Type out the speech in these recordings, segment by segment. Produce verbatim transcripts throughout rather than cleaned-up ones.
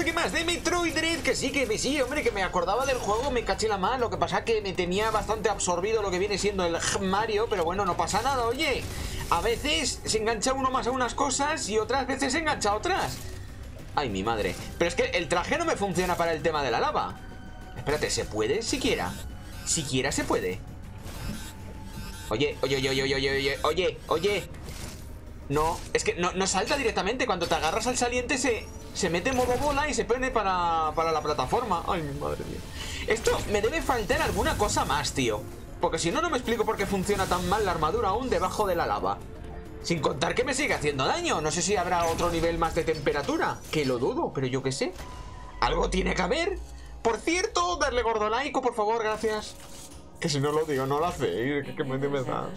¿qué más? De Metroid Dread, que sí, que sí, hombre, que me acordaba del juego, me caché la mano. Lo que pasa que me tenía bastante absorbido lo que viene siendo el Mario, pero bueno, no pasa nada, oye. A veces se engancha uno más a unas cosas y otras veces se engancha a otras. Ay, mi madre. Pero es que el traje no me funciona para el tema de la lava. Espérate, ¿se puede? Siquiera. Siquiera se puede. Oye, oye, oye, oye, oye, oye, oye, oye. No, es que no, no salta directamente. Cuando te agarras al saliente se, se mete en modo bola y se pone para, para la plataforma. Ay, mi madre mía. Esto me debe faltar alguna cosa más, tío. Porque si no, no me explico por qué funciona tan mal la armadura aún debajo de la lava. Sin contar que me sigue haciendo daño. No sé si habrá otro nivel más de temperatura, que lo dudo, pero yo qué sé. Algo tiene que haber. Por cierto, darle gordo like, por favor, gracias. Que si no lo digo, no lo hacéis. Que, que me de verdad.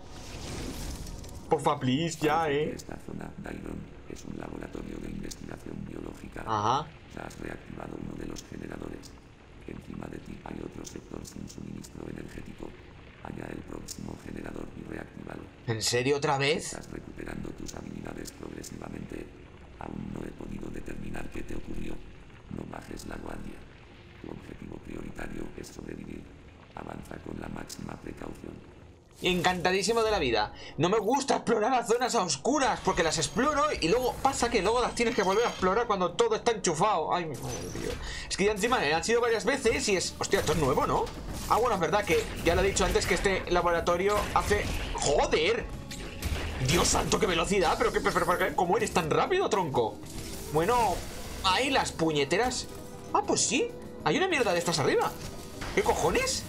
Porfa, please, ya, eh. Esta zona, Dairon, es un laboratorio de investigación biológica. Ajá. Has reactivado uno de los generadores. Encima de ti hay otro sector sin suministro energético. Halla el próximo generador y reactívalo. ¿En serio otra vez? Estás recuperando tus habilidades progresivamente. Aún no he podido determinar qué te ocurrió. No bajes la guardia. Tu objetivo prioritario es sobrevivir. Avanza con la máxima precaución. Encantadísimo de la vida. No me gusta explorar las zonas a oscuras, porque las exploro y luego pasa que luego las tienes que volver a explorar cuando todo está enchufado. Ay, mi madre, tío. Es que ya encima han sido varias veces y es... Hostia, esto es nuevo, ¿no? Ah, bueno, es verdad que ya lo he dicho antes que este laboratorio hace... ¡Joder! Dios santo, qué velocidad. Pero que, pero, pero, ¿cómo eres tan rápido, tronco? Bueno, ahí las puñeteras. Ah, pues sí. Hay una mierda de estas arriba. ¿Qué cojones?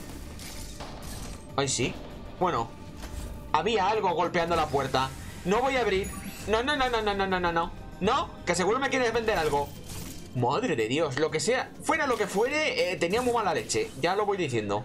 Ay, sí. Bueno, había algo golpeando la puerta. No voy a abrir. No, no, no, no, no, no, no, no, no. No, que seguro me quieres vender algo. Madre de Dios, lo que sea, fuera lo que fuere, eh, tenía muy mala leche. Ya lo voy diciendo.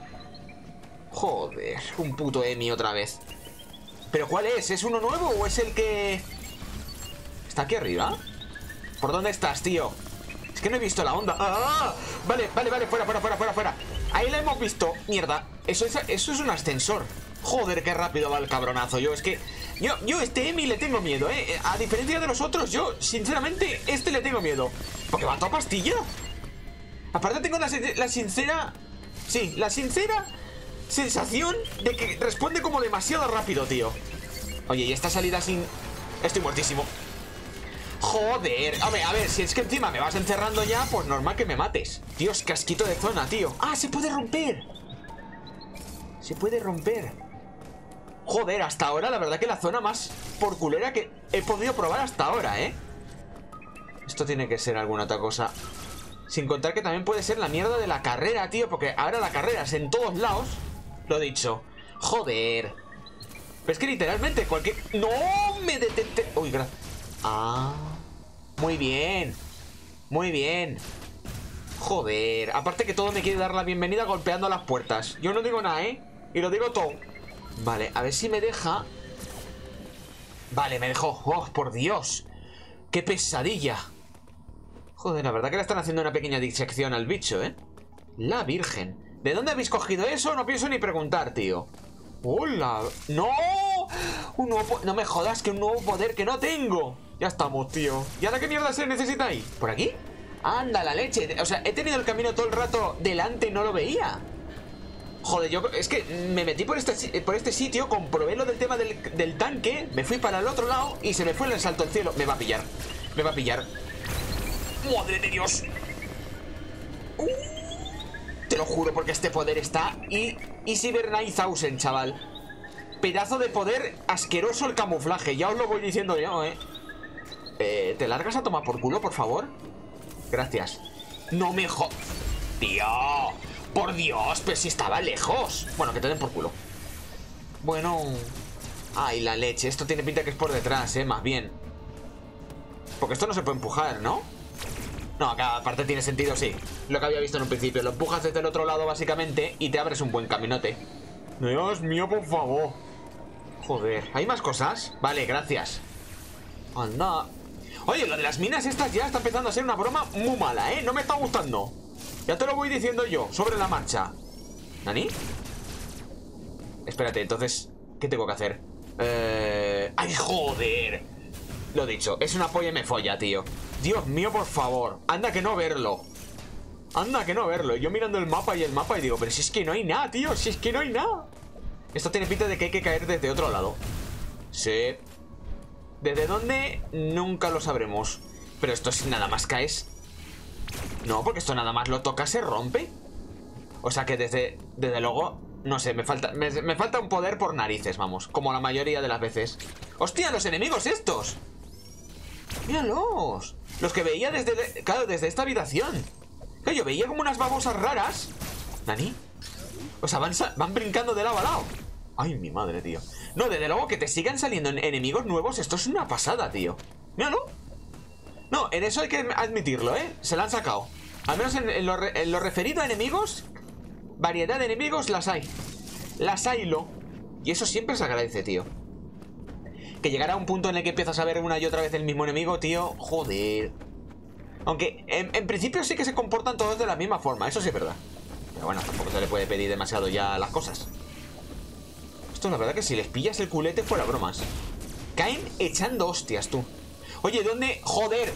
Joder, un puto Emi otra vez. ¿Pero cuál es? ¿Es uno nuevo o es el que... ¿Está aquí arriba? ¿Por dónde estás, tío? Es que no he visto la onda. ¡Ah! Vale, vale, vale, fuera, fuera, fuera, fuera, fuera. Ahí la hemos visto. Mierda, eso es, eso es un ascensor. Joder, qué rápido va el cabronazo. Yo es que... Yo, yo este Emi le tengo miedo, ¿eh? A diferencia de los otros, yo, sinceramente, este le tengo miedo. Porque va a toda pastilla. Aparte tengo la, la sincera... Sí, la sincera sensación de que responde como demasiado rápido, tío. Oye, y esta salida sin... Estoy muertísimo. Joder, a ver, a ver, si es que encima me vas encerrando ya, pues normal que me mates. Dios, casquito de zona, tío. Ah, se puede romper. Se puede romper. Joder, hasta ahora la verdad que la zona más porculera que he podido probar hasta ahora, ¿eh? Esto tiene que ser alguna otra cosa. Sin contar que también puede ser la mierda de la carrera, tío. Porque ahora la carrera es en todos lados. Lo dicho. Joder. Pero es que literalmente cualquier... ¡No! Me detente... Uy, gracias. Ah. Muy bien. Muy bien. Joder. Aparte que todo me quiere dar la bienvenida golpeando a las puertas. Yo no digo nada, ¿eh? Y lo digo todo. Vale, a ver si me deja. Vale, me dejó. ¡Oh, por Dios! ¡Qué pesadilla! Joder, la verdad que le están haciendo una pequeña disección al bicho, ¿eh? La Virgen. ¿De dónde habéis cogido eso? No pienso ni preguntar, tío. ¡Hola! ¡No! Un nuevo... No me jodas, que un nuevo poder que no tengo. Ya estamos, tío. ¿Y ahora qué mierda se necesita ahí? ¿Por aquí? ¡Anda, la leche! O sea, he tenido el camino todo el rato delante y no lo veía. Joder, yo es que me metí por este, por este sitio, comprobé lo del tema del, del tanque, me fui para el otro lado y se me fue el salto al cielo. Me va a pillar, me va a pillar. ¡Madre de Dios! Uh, te lo juro, porque este poder está y Easy nine thousand, chaval. Pedazo de poder asqueroso el camuflaje, ya os lo voy diciendo yo, ¿eh? eh ¿Te largas a tomar por culo, por favor? Gracias. No me jo... ¡Tío! ¡Por Dios! Pero si estaba lejos. Bueno, que te den por culo. Bueno. Ay, la leche. Esto tiene pinta que es por detrás, eh, más bien. Porque esto no se puede empujar, ¿no? No, acá aparte tiene sentido, sí. Lo que había visto en un principio. Lo empujas desde el otro lado, básicamente, y te abres un buen caminote. Dios mío, por favor. Joder. ¿Hay más cosas? Vale, gracias. Anda. Oye, lo de las minas estas ya está empezando a ser una broma muy mala, ¿eh? No me está gustando. Ya te lo voy diciendo yo, sobre la marcha. ¿Nani? Espérate, entonces, ¿qué tengo que hacer? Eh... ¡Ay, joder! Lo dicho, es una polla y me folla, tío. Dios mío, por favor. Anda que no verlo. Anda que no verlo. Yo mirando el mapa y el mapa y digo, pero si es que no hay nada, tío. Si es que no hay nada. Esto tiene pinta de que hay que caer desde otro lado. Sí. ¿Desde dónde? Nunca lo sabremos. Pero esto es nada más caes. No, porque esto nada más lo toca, se rompe. O sea que desde, desde luego, no sé, me falta, me, me falta un poder por narices, vamos. Como la mayoría de las veces. ¡Hostia, los enemigos estos! ¡Míralos! Los que veía desde, claro, desde esta habitación. Claro, yo veía como unas babosas raras. ¿Nani? O sea, van, van brincando de lado a lado. Ay, mi madre, tío. No, desde luego que te sigan saliendo enemigos nuevos. Esto es una pasada, tío. Míralo. No, en eso hay que admitirlo, ¿eh? Se la han sacado. Al menos en, en, lo, re, en lo referido a enemigos, variedad de enemigos las hay. Las hay, lo. Y eso siempre se agradece, tío. Que llegará a un punto en el que empiezas a ver una y otra vez el mismo enemigo, tío. Joder. Aunque en, en principio sí que se comportan todos de la misma forma. Eso sí es verdad. Pero bueno, tampoco se le puede pedir demasiado ya las cosas. Esto la verdad que si les pillas el culete fuera bromas. Caen echando hostias, tú. Oye, ¿dónde? ¡Joder!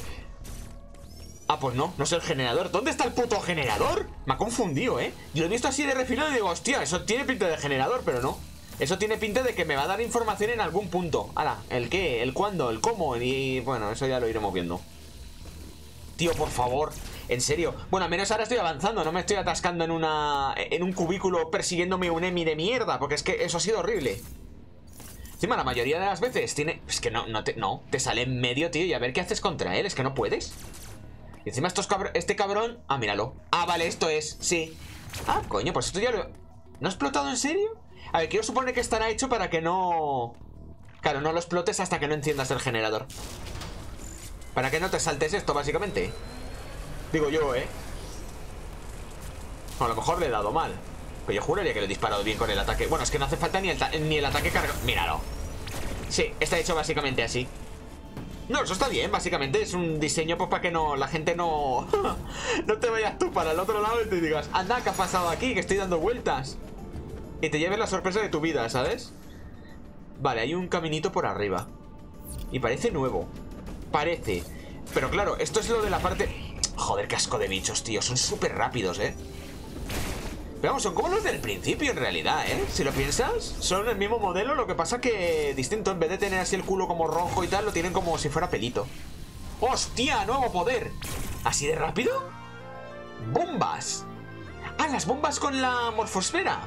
Ah, pues no, no es el generador. ¿Dónde está el puto generador? Me ha confundido, ¿eh? Yo lo he visto así de refilado y digo, hostia, eso tiene pinta de generador, pero no. Eso tiene pinta de que me va a dar información en algún punto. Ahora, ¿el qué? ¿El cuándo? ¿El cómo? Y bueno, eso ya lo iremos viendo. Tío, por favor, en serio. Bueno, al menos ahora estoy avanzando. No me estoy atascando en una en un cubículo persiguiéndome un Emi de mierda, porque es que eso ha sido horrible. Encima, la mayoría de las veces tiene... Es que no, no te, no, te sale en medio, tío, y a ver qué haces contra él. Es que no puedes. Y encima estos cabr este cabrón... Ah, míralo. Ah, vale, esto es, sí. Ah, coño, pues esto ya lo... ¿No ha explotado en serio? A ver, quiero suponer que estará hecho para que no... Claro, no lo explotes hasta que no enciendas el generador. Para que no te saltes esto, básicamente. Digo yo, ¿eh? A lo mejor le he dado mal. Pero yo juraría que le he disparado bien con el ataque. Bueno, es que no hace falta ni el, ni el ataque cargado. Míralo. Sí, está hecho básicamente así. No, eso está bien, básicamente es un diseño pues para que no la gente no... no te vayas tú para el otro lado y te digas, anda, ¿qué ha pasado aquí? Que estoy dando vueltas. Y te lleves la sorpresa de tu vida, ¿sabes? Vale, hay un caminito por arriba. Y parece nuevo. Parece. Pero claro, esto es lo de la parte... Joder, qué asco de bichos, tío. Son súper rápidos, ¿eh? Pero vamos, son como los del principio en realidad, ¿eh? Si lo piensas, son el mismo modelo, lo que pasa que distinto. En vez de tener así el culo como rojo y tal, lo tienen como si fuera pelito. ¡Hostia! ¡Nuevo poder! ¿Así de rápido? ¡Bombas! ¡Ah, las bombas con la morfosfera!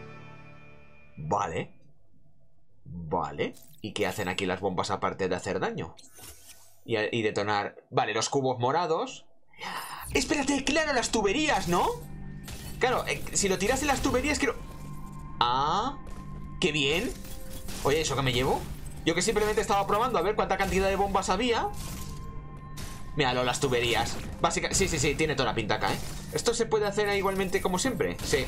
Vale. Vale. ¿Y qué hacen aquí las bombas aparte de hacer daño? Y, y detonar... Vale, los cubos morados. Espérate, claro, las tuberías, ¿no? Claro, eh, si lo tiras en las tuberías quiero... Ah, qué bien. Oye, ¿eso qué me llevo? Yo que simplemente estaba probando a ver cuánta cantidad de bombas había. Míralo, las tuberías. Básica... Sí, sí, sí, tiene toda la pinta acá, ¿eh? ¿Esto se puede hacer igualmente como siempre? Sí.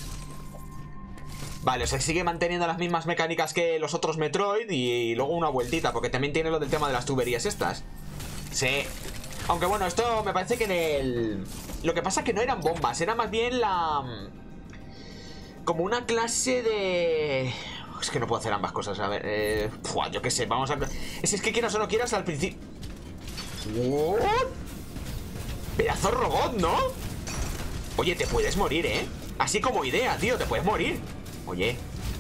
Vale, o sea, sigue manteniendo las mismas mecánicas que los otros Metroid y, y luego una vueltita, porque también tiene lo del tema de las tuberías estas. Sí. Aunque bueno, esto me parece que en el... Lo que pasa es que no eran bombas, era más bien la... Como una clase de... Es que no puedo hacer ambas cosas, a ver... Eh... Pua, yo qué sé, vamos a... Es, es que quieras o no quieras al principio... ¿What? Pedazo robot, ¿no? Oye, te puedes morir, ¿eh? Así como idea, tío, te puedes morir. Oye.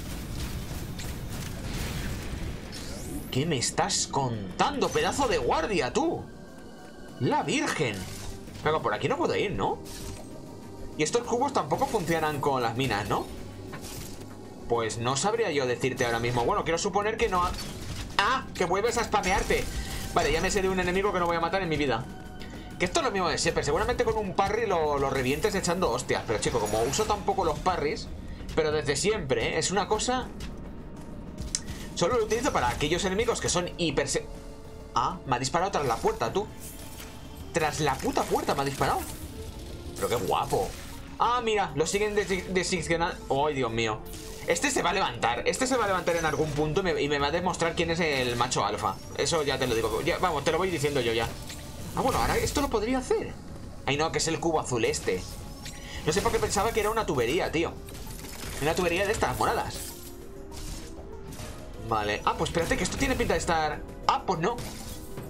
¿Qué me estás contando, pedazo de guardia, tú? La virgen. Claro, por aquí no puedo ir, ¿no? Y estos cubos tampoco funcionan con las minas, ¿no? Pues no sabría yo decirte ahora mismo. Bueno, quiero suponer que no... Ha... ¡Ah! Que vuelves a spamearte. Vale, ya me sé de un enemigo que no voy a matar en mi vida. Que esto es lo mismo de siempre. Seguramente con un parry lo, lo revientes echando hostias. Pero chico, como uso tampoco los parries, pero desde siempre, ¿eh? Es una cosa... Solo lo utilizo para aquellos enemigos que son hiper... Ah, me ha disparado tras la puerta, tú. Tras la puta puerta me ha disparado. Pero qué guapo. Ah, mira, lo siguen desigionando. ¡Ay, Dios mío! Este se va a levantar. Este se va a levantar en algún punto y me, y me va a demostrar quién es el macho alfa. Eso ya te lo digo. Ya, vamos, te lo voy diciendo yo ya. Ah, bueno, ahora esto lo podría hacer. Ay, no, que es el cubo azul este. No sé por qué pensaba que era una tubería, tío. Una tubería de estas moradas. Vale. Ah, pues espérate, que esto tiene pinta de estar... Ah, pues no.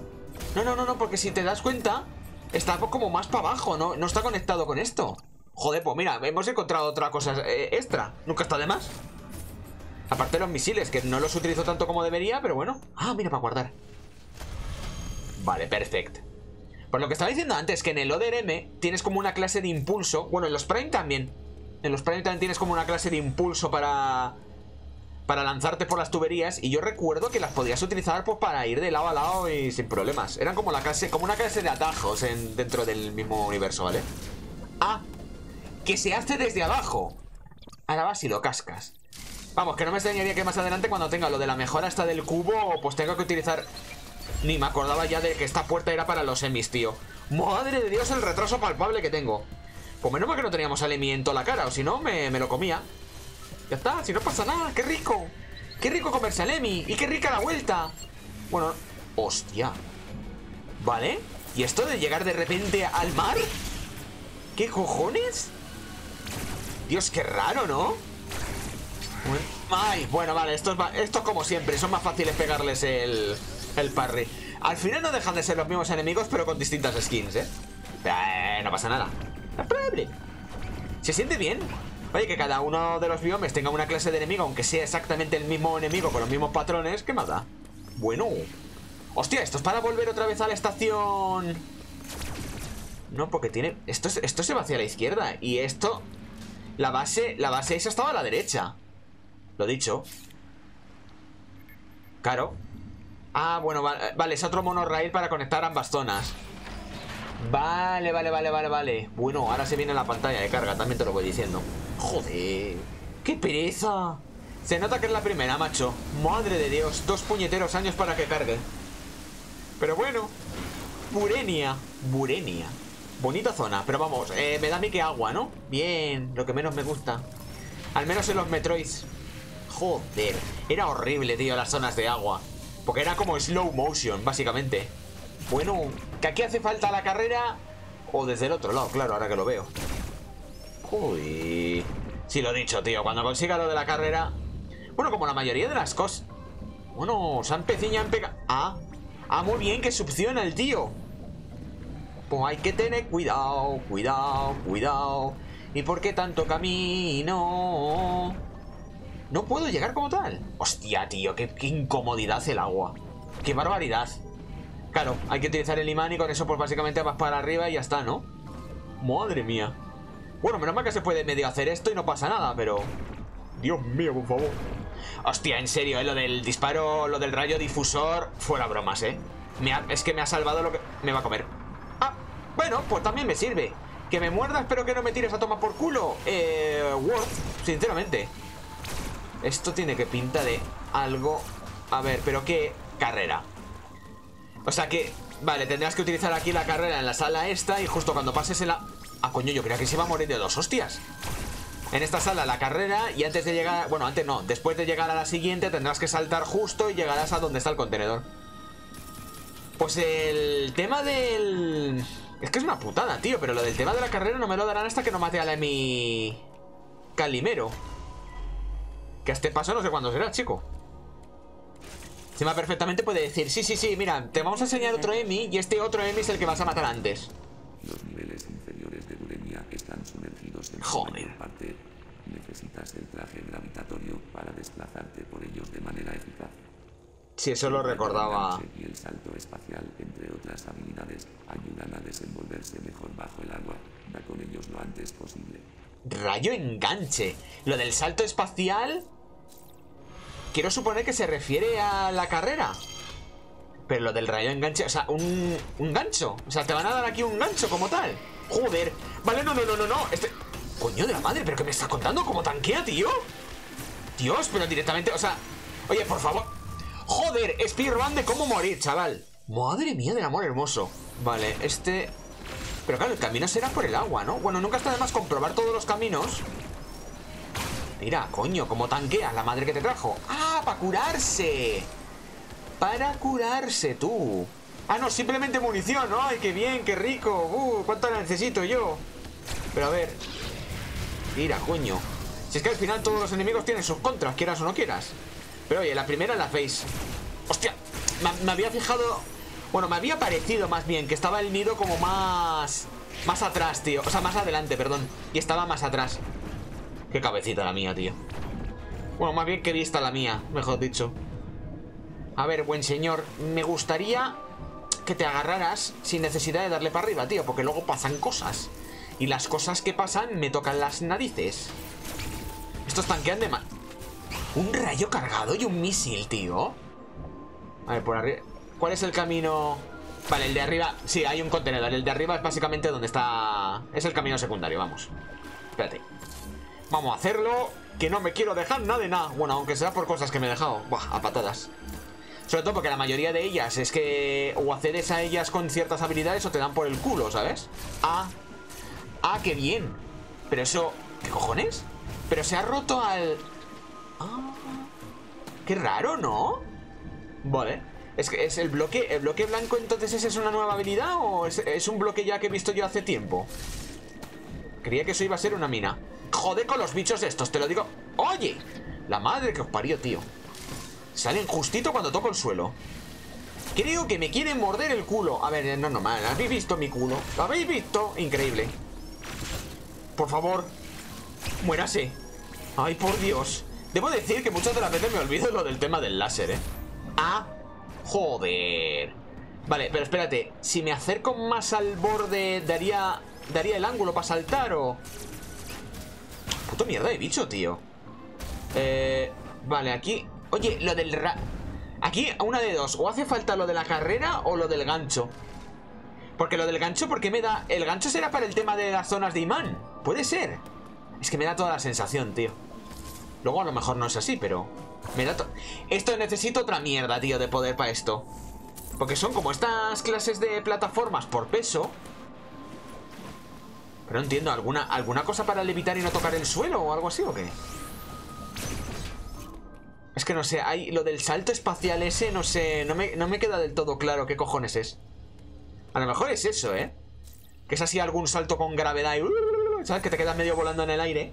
No, no, no, no, porque si te das cuenta, está como más para abajo, ¿no? No está conectado con esto. Joder, pues mira, hemos encontrado otra cosa eh, extra. Nunca está de más. Aparte de los misiles, que no los utilizo tanto como debería, pero bueno. Ah, mira, para guardar. Vale, perfecto. Pues lo que estaba diciendo antes, que en el Oder M tienes como una clase de impulso. Bueno, en los Prime también. En los Prime también tienes como una clase de impulso para... Para lanzarte por las tuberías. Y yo recuerdo que las podías utilizar pues para ir de lado a lado y sin problemas. Eran como la clase, como una clase de atajos en, dentro del mismo universo, ¿vale? Ah, que se hace desde abajo. Ahora vas y lo cascas. Vamos, que no me extrañaría que más adelante, cuando tenga lo de la mejora hasta del cubo, pues tenga que utilizar... Ni me acordaba ya de que esta puerta era para los emis, tío. Madre de Dios, el retraso palpable que tengo. Pues menos mal que no teníamos al Emi en toda la cara, o si no, me, me lo comía. Ya está, si no pasa nada, qué rico. Qué rico comerse al Emi, y qué rica la vuelta. Bueno, hostia. Vale, ¿y esto de llegar de repente al mar? ¿Qué cojones? Dios, qué raro, ¿no? Ay, bueno, vale, estos, estos como siempre, son más fáciles pegarles el... El parry. Al final no dejan de ser los mismos enemigos, pero con distintas skins, ¿eh? Eh, no pasa nada. No problem. ¿Se siente bien? Oye, que cada uno de los biomes tenga una clase de enemigo, aunque sea exactamente el mismo enemigo con los mismos patrones, ¿qué más da? Bueno. Hostia, esto es para volver otra vez a la estación. No, porque tiene... Esto, esto se va hacia la izquierda. Y esto... La base... La base esa estaba a la derecha. Lo dicho. Claro. Ah, bueno, vale, vale, es otro monorail para conectar ambas zonas. Vale, vale, vale, vale, vale. Bueno, ahora se viene la pantalla de carga, también te lo voy diciendo. Joder, qué pereza. Se nota que es la primera, macho. Madre de Dios, dos puñeteros años para que cargue. Pero bueno. Burenia, Burenia. Bonita zona, pero vamos, eh, me da a mí que agua, ¿no? Bien, lo que menos me gusta. Al menos en los Metroids. Joder, era horrible, tío, las zonas de agua. Porque era como slow motion, básicamente. Bueno, que aquí hace falta la carrera. O desde el otro lado, claro, ahora que lo veo. Uy. Sí, lo he dicho, tío, cuando consiga lo de la carrera. Bueno, como la mayoría de las cosas. Bueno, se han peciñado en pega. Ah, ah, muy bien, que succiona el tío. Pues hay que tener cuidado, cuidado, cuidado. ¿Y por qué tanto camino? No puedo llegar como tal. Hostia, tío, qué, qué incomodidad el agua. Qué barbaridad. Claro, hay que utilizar el imán y con eso pues básicamente vas para arriba y ya está, ¿no? Madre mía. Bueno, menos mal que se puede medio hacer esto y no pasa nada, pero... Dios mío, por favor. Hostia, en serio, ¿eh? Lo del disparo, lo del rayo difusor, fuera bromas, ¿eh? Me ha, es que me ha salvado lo que... Me va a comer. Ah, bueno, pues también me sirve. Que me muerdas, pero que no me tires a tomar por culo. Eh... Worth, sinceramente. Esto tiene que pinta de algo... A ver, pero ¿qué carrera? O sea que... Vale, tendrás que utilizar aquí la carrera en la sala esta. Y justo cuando pases en la... Ah, coño, yo creía que se iba a morir de dos hostias. En esta sala la carrera. Y antes de llegar... Bueno, antes no, después de llegar a la siguiente tendrás que saltar justo y llegarás a donde está el contenedor. Pues el tema del... Es que es una putada, tío. Pero lo del tema de la carrera no me lo darán hasta que no mate a la Emi... Calimero. Que a este paso no sé cuándo será, chico. Encima perfectamente puede decir: sí, sí, sí, mira, te vamos a enseñar otro Emi. Y este otro Emi es el que vas a matar antes. Los niveles inferiores de Burenia están sumergidos en Joder. su mayor parte. Necesitas el traje gravitatorio para desplazarte por ellos de manera eficaz. Sí, eso lo recordaba. Y el salto espacial, entre otras habilidades, ayudan a desenvolverse mejor bajo el agua. Da con ellos lo antes posible. Rayo enganche. Lo del salto espacial... Quiero suponer que se refiere a la carrera. Pero lo del rayo enganche... O sea, un, un gancho. O sea, te van a dar aquí un gancho como tal. Joder. Vale, no, no, no, no, no. Este... Coño de la madre, ¿pero qué me estás contando? ¿Cómo tanquea, tío? Dios, pero directamente... O sea... Oye, por favor. Joder, speedrun de cómo morir, chaval. Madre mía del amor hermoso. Vale, este... Pero claro, el camino será por el agua, ¿no? Bueno, nunca está de más comprobar todos los caminos. Mira, coño, como tanquea la madre que te trajo. ¡Ah, para curarse! Para curarse, tú. Ah, no, simplemente munición, ¿no? ¡Ay, qué bien, qué rico! ¡Uh, cuánto la necesito yo! Pero a ver... Mira, coño. Si es que al final todos los enemigos tienen sus contras, quieras o no quieras. Pero oye, la primera la face. ¡Hostia! Me, me había fijado... Bueno, me había parecido más bien que estaba el nido como más... Más atrás, tío. O sea, más adelante, perdón. Y estaba más atrás. Qué cabecita la mía, tío. Bueno, más bien que vista la mía, mejor dicho. A ver, buen señor, me gustaría que te agarraras sin necesidad de darle para arriba, tío, porque luego pasan cosas. Y las cosas que pasan me tocan las narices. Estos tanquean de mal. Un rayo cargado y un misil, tío. A ver, por arriba. ¿Cuál es el camino? Vale, el de arriba. Sí, hay un contenedor. El de arriba es básicamente donde está. Es el camino secundario, vamos. Espérate. Vamos a hacerlo. Que no me quiero dejar nada de nada. Bueno, aunque sea por cosas que me he dejado. Buah, a patadas. Sobre todo porque la mayoría de ellas es que o accedes a ellas con ciertas habilidades o te dan por el culo, ¿sabes? Ah, ah, qué bien. Pero eso, ¿qué cojones? Pero se ha roto al... Ah, qué raro, ¿no? Vale. Es que es el bloque, el bloque blanco, entonces ¿esa es una nueva habilidad o es, es un bloque ya que he visto yo hace tiempo? Creía que eso iba a ser una mina. Joder con los bichos estos, te lo digo. ¡Oye! La madre que os parió, tío. Salen justito cuando toco el suelo. Creo que me quieren morder el culo. A ver, no, no, mal. ¿Habéis visto mi culo? ¿Lo habéis visto? Increíble. Por favor, muérase. Ay, por Dios. Debo decir que muchas de las veces me olvido lo del tema del láser, ¿eh? Ah, joder. Vale, pero espérate. Si me acerco más al borde, ¿daría, daría el ángulo para saltar o...? Puto mierda de bicho, tío. Eh... Vale, aquí... Oye, lo del... Ra... Aquí, una de dos. O hace falta lo de la carrera o lo del gancho. Porque lo del gancho, ¿por qué me da...? El gancho será para el tema de las zonas de imán. Puede ser. Es que me da toda la sensación, tío. Luego a lo mejor no es así, pero... Me da to... Esto necesito otra mierda, tío, de poder para esto. Porque son como estas clases de plataformas por peso. Pero no entiendo, ¿alguna, ¿alguna cosa para levitar y no tocar el suelo o algo así o qué? Es que no sé, hay lo del salto espacial ese, no sé, no me, no me queda del todo claro qué cojones es. A lo mejor es eso, ¿eh? Que es así algún salto con gravedad y... ¿Sabes? Que te quedas medio volando en el aire.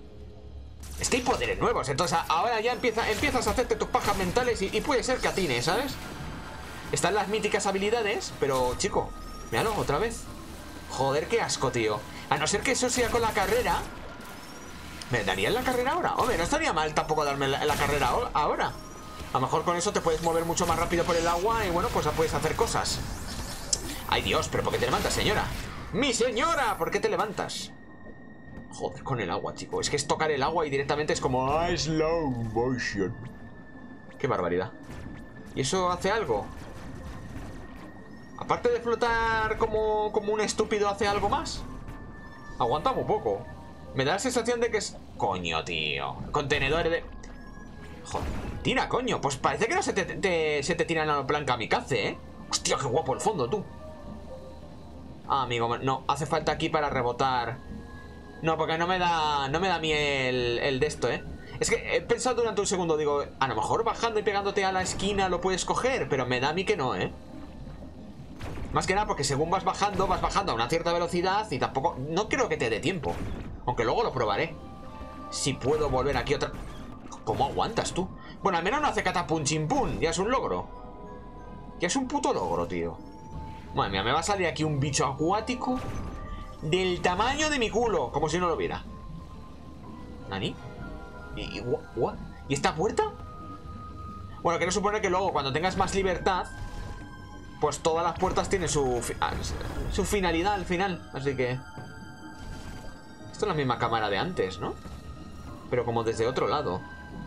Es que hay poderes nuevos, entonces ahora ya empieza, empiezas a hacerte tus pajas mentales y, y puede ser que atines, ¿sabes? Están las míticas habilidades, pero, chico, míralo, otra vez. Joder, qué asco, tío. A no ser que eso sea con la carrera. ¿Me darían la carrera ahora? Hombre, no estaría mal tampoco darme la, la carrera ahora. A lo mejor con eso te puedes mover mucho más rápido por el agua y bueno, pues ya puedes hacer cosas. Ay, Dios, ¿pero por qué te levantas, señora? ¡Mi señora! ¿Por qué te levantas? Joder, con el agua, chico. Es que es tocar el agua y directamente es como... Ah, slow motion. Qué barbaridad. ¿Y eso hace algo? Aparte de flotar como, como un estúpido, ¿hace algo más? Aguanta muy poco. Me da la sensación de que es... Coño, tío. Contenedores de... Joder. Tira, coño. Pues parece que no se te, te, se te tira en plan kamikaze, ¿eh? Hostia, qué guapo el fondo, tú. Ah, amigo, no. Hace falta aquí para rebotar. No, porque no me da... No me da a mí el, el de esto, ¿eh? Es que he pensado durante un segundo, digo... A lo mejor bajando y pegándote a la esquina lo puedes coger, pero me da a mí que no, ¿eh? Más que nada porque según vas bajando, vas bajando a una cierta velocidad y tampoco... No creo que te dé tiempo. Aunque luego lo probaré. Si puedo volver aquí otra... ¿Cómo aguantas tú? Bueno, al menos no hace catapum chimpum. Ya es un logro. Ya es un puto logro, tío. Madre mía, me va a salir aquí un bicho acuático del tamaño de mi culo. Como si no lo viera. ¿Nani? ¿Y, y, what? ¿Y esta puerta? Bueno, quiero suponer que luego cuando tengas más libertad, pues todas las puertas tienen su, fi su finalidad al final. Así que... Esto es la misma cámara de antes, ¿no? Pero como desde otro lado.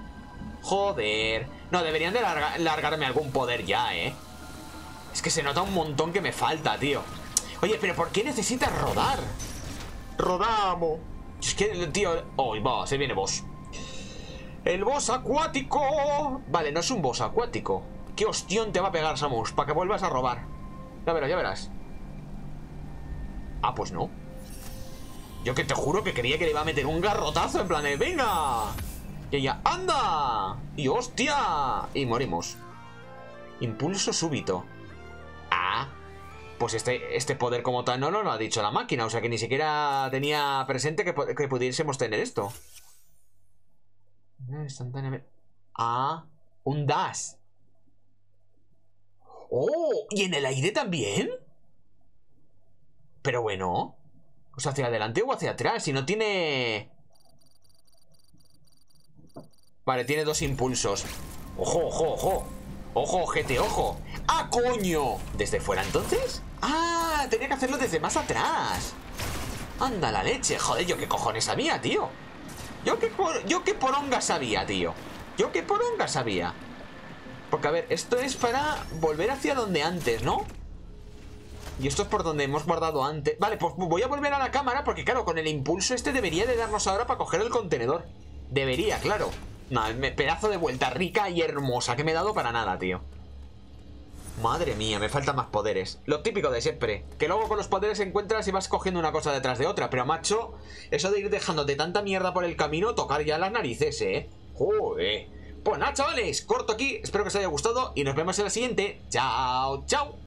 Joder. No, deberían de larga largarme algún poder ya, ¿eh? Es que se nota un montón que me falta, tío. Oye, pero ¿por qué necesitas rodar? Rodamos. Es que, tío... Oh, va, se viene boss. El boss acuático. Vale, no es un boss acuático. ¿Qué hostión te va a pegar, Samus? Para que vuelvas a robar. Ya verás, ya verás. Ah, pues no. Yo que te juro que creía que le iba a meter un garrotazo en plan de ¡venga! Y ella ¡anda! Y ¡hostia! Y morimos. Impulso súbito. Ah, pues este, este poder como tal no, no lo ha dicho la máquina. O sea que ni siquiera tenía presente que, que pudiésemos tener esto. Ah, un dash. ¡Oh! ¿Y en el aire también? Pero bueno. O sea, hacia adelante o hacia atrás. Si no tiene... Vale, tiene dos impulsos. ¡Ojo, ojo, ojo! ¡Ojo, ojete, ojo! ¡Ah, coño! ¿Desde fuera entonces? ¡Ah! Tenía que hacerlo desde más atrás. ¡Anda la leche! Joder, ¿yo qué cojones sabía, tío? ¿Yo qué, por... yo qué poronga sabía, tío? ¿Yo qué poronga sabía? Porque, a ver, esto es para volver hacia donde antes, ¿no? Y esto es por donde hemos guardado antes. Vale, pues voy a volver a la cámara porque, claro, con el impulso este debería de darnos ahora para coger el contenedor. Debería, claro. No, pedazo de vuelta rica y hermosa que me he dado para nada, tío. Madre mía, me faltan más poderes. Lo típico de siempre. Que luego con los poderes encuentras y vas cogiendo una cosa detrás de otra. Pero, macho, eso de ir dejándote tanta mierda por el camino, tocar ya las narices, ¿eh? Joder. Pues nada, chavales, corto aquí. Espero que os haya gustado y nos vemos en la siguiente. Chao, chao.